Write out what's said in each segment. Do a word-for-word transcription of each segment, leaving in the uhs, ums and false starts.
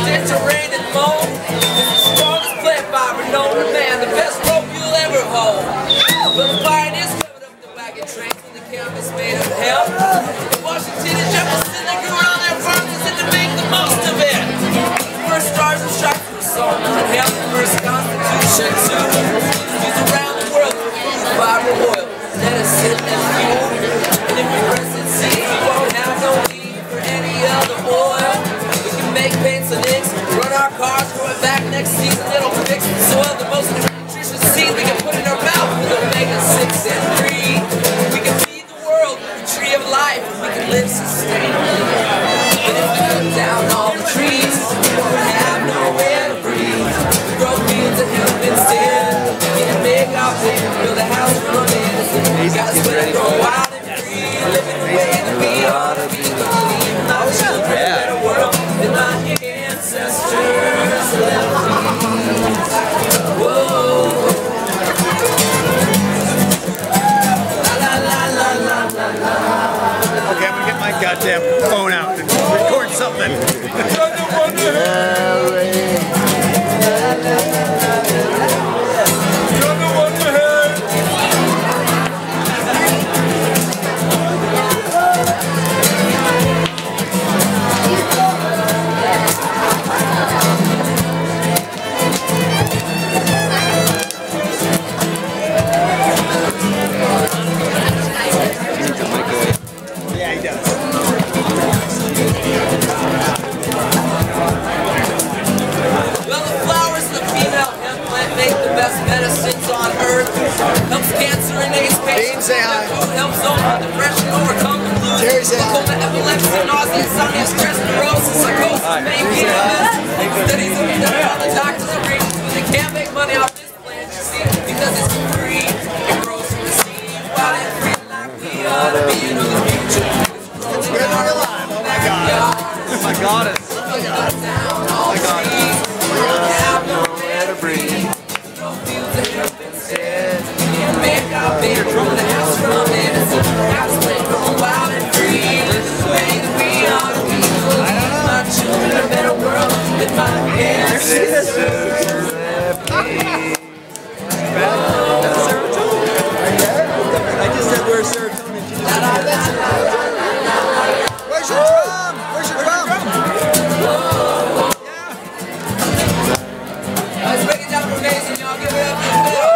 stitch of rain and mold. It's the strongest plant fiber known to man, the best rope you'll ever hold. Well, the pioneers covered up the wagon trains with the canvas made of hemp. In Washington and Jefferson, they grew on their farms and to make the most of it. First stars and stripes were sown on hemp, the first constitution too. Used around the world for food, fiber, oil, medicine, and fuel. And if we press and see, we won't have no need for any other oil. We can make paints and inks, run our cars, grow it back next season. It'll fix the soil, the most nutritious seed we can put in our mouth with omega six and three. We can feed the world the tree of life, and we can live sustainably. But if we cut down all the trees, we won't have nowhere to breathe. We grow fields and help instead. We can make our bed, build a house from medicine. We gotta spread it, grow wild and free, living the way that we ought to be. Believe my children a better world than my ancestors left me. Whoa. La la la la la la. Okay, I'm gonna get my goddamn phone out and record something. Yeah, he does. Well, the flowers of the female hemp plant make the best medicines on earth. Helps cancer and AIDS patients. Say hi. Helps over depression, overcome the blues. Jerry, say hi. Glaucoma, epilepsy, nausea, insomnia, stress, neurosis, psychosis, pain, studies have been done by the doctors and reasons, but they can't make money off this plant, you see, because it's free. It grows from the seed, while it's free like we ought to be into the future. It's good to be alive. Oh my god. Oh my goddess. Oh my god. Oh my god. We don't have nowhere to breathe. No fields of help instead. We can make our bed, grow the house from medicine. House plant growing wild and free. Live the way that we ought to be. Leave my children a better world than my ancestors left me. I just said we're serotonin. La la la la la la la. Where's your drum? Where's your drum? Let's break it down for Maesyn, y'all. Give it up for the middle.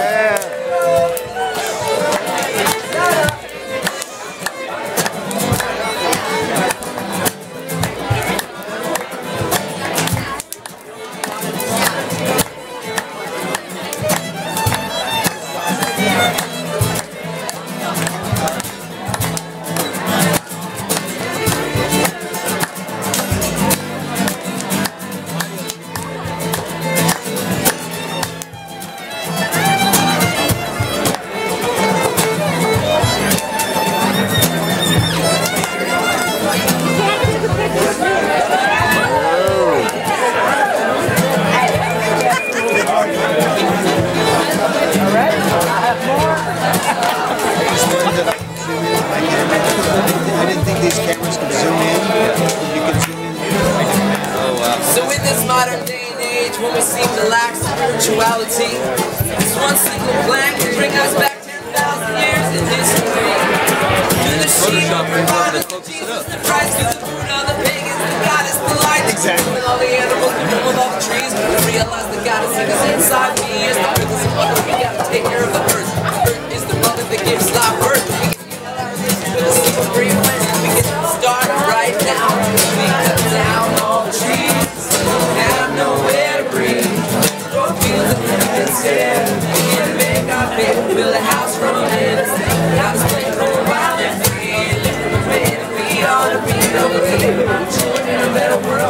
I didn't think these cameras could zoom in. You can zoom in. Oh wow. So in this modern day and age, when we seem to lack spirituality, this one single plant can bring us back ten thousand years in history. Through the sheep of providence, Jesus the Christ, through the fruit of the pagans, the goddess, the light, Exactly. with all the animals, with all the trees, we realize the goddess is inside me. Is the earth is a mother, we gotta take care of the earth. The earth is the mother that gives life birth. We can heal our religion with a simple green plant. We can start right now. We cut down all the trees. Have nowhere to breathe. Grow fields of hemp instead. We can make our bed, build a house from medicine. House plant growing wild and free. Live the way that we ought to be. Leave our children in a better world.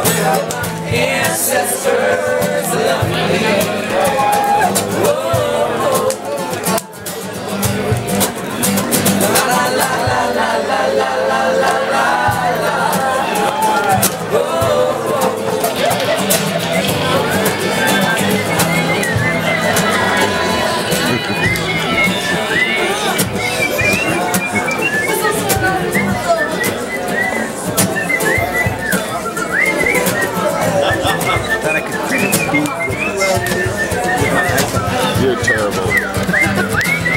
Ancestors love me. Whoa. La la la la la la la la la la. Whoa. You're terrible.